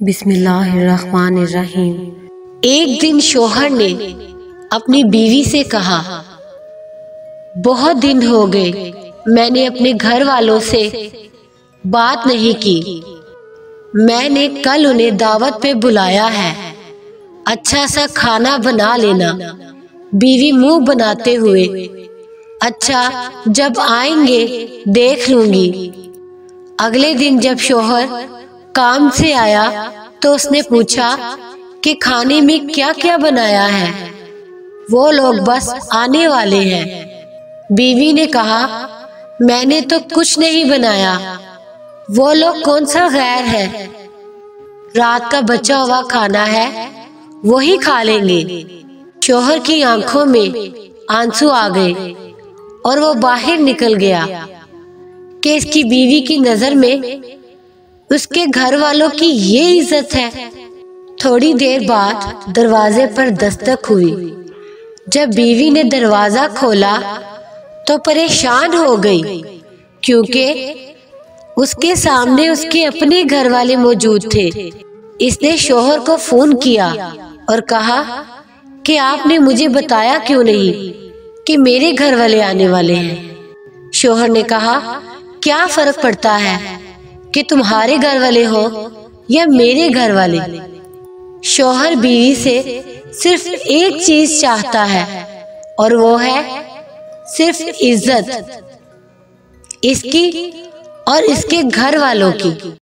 बिस्मिल्लाहिर्रहमानिर्रहीम। एक दिन शौहर ने अपनी बीवी से कहा, बहुत दिन हो गए मैंने अपने घर वालों से बात नहीं की। मैंने कल उन्हें दावत पे बुलाया है, अच्छा सा खाना बना लेना। बीवी मुंह बनाते हुए, अच्छा जब आएंगे देख लूंगी। अगले दिन जब शौहर काम से आया तो उसने पूछा कि खाने में क्या क्या बनाया है। वो लोग बस आने वाले हैं। बीवी ने कहा, मैंने तो कुछ नहीं बनाया, वो लोग कौन सा गैर है, रात का बचा हुआ खाना है वही खा लेंगे। शौहर की आंखों में आंसू आ गए और वो बाहर निकल गया कि इसकी बीवी की नजर में उसके घर वालों की ये इज्जत है। थोड़ी देर बाद दरवाजे पर दस्तक हुई। जब बीवी ने दरवाजा खोला तो परेशान हो गई, क्योंकि उसके सामने उसके अपने घर वाले मौजूद थे। इसने शौहर को फोन किया और कहा कि आपने मुझे बताया क्यों नहीं कि मेरे घर वाले आने वाले हैं। शौहर ने कहा, क्या फर्क पड़ता है कि तुम्हारे घर वाले हो या मेरे घर वाले। शौहर बीवी से सिर्फ एक चीज चाहता है और वो है सिर्फ इज्जत, इसकी और इसके घर वालों की।